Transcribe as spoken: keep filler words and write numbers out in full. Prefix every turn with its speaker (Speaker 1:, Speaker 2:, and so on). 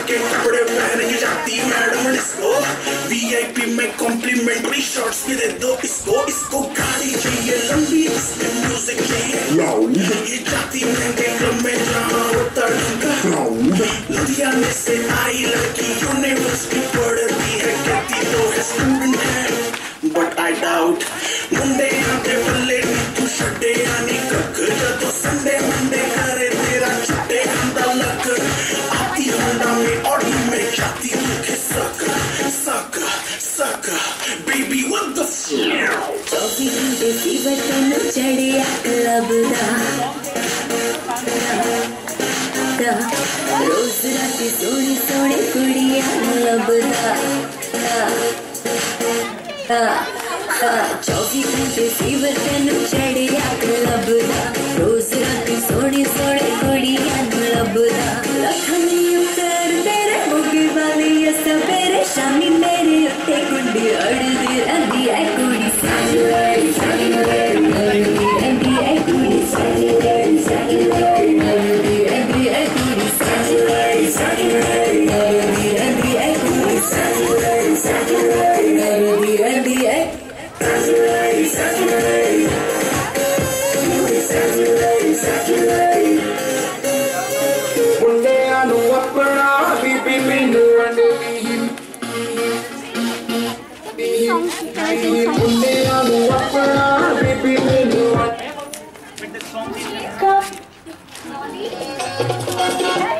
Speaker 1: के कपड़े पहन के जाती मैडम डिस्को। वीआईपी में कॉम्प्लीमेंट्री शॉट्स भी दे दो इसको। इसको गाड़ी चाहिए लंबी, इसमें म्यूजिक चाहिए लाउड। ये जाती महंगे क्लब में जहाँ होता डंका। लुधियाने से आई लड़की यूनिवर्सिटी पढ़ती है, कहती तो है स्टूडेंट है बट आई डाउट। मुंडे आते बल्ले तू छड्डे यानी कक, जदों संडे मंडे करे तेरा छुट्टे आंदा लक। आती होंडा में ऑडी में जाती मुझे सक सक सक बेबी व्हाट द
Speaker 2: चौबीस घंटे फीवर तेन चढ़िया क्लब दा, रोज राती सोनी सोनी कुड़िया लभदा। चौबीस घंटे फीवर तेन चढ़िया क्लब दा, रोज राती सोनी सोनी कुड़िया लभदा। लखनी उतर तेरे मोगे वाली सवेरे शामी मेरे उत्ते कुंडी अड़दी रंदी ऐ कुड़ी सैलरी सैलरी अड़दी रंदी ऐ कुड़ी सैलरी सैलरी अड़दी रंदी ऐ कुड़ी सैलरी सैलरी अड़दी रंदी ऐ कुड़ी सैलरी सैलरी अड़दी रंदी ऐ सैलरी सैलरी सैलरी सैलरी।
Speaker 1: मुंडे आनु अपना बीबी मैनू अंडली मुंडे आनु अपना बीबी मैनू।